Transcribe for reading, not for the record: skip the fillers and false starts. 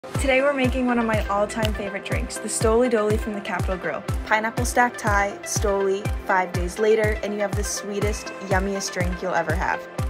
Today we're making one of my all-time favorite drinks, the Stoli DOLI from the Capital Grille. Pineapple stacked Thai, Stoli, 5 days later, and you have the sweetest, yummiest drink you'll ever have.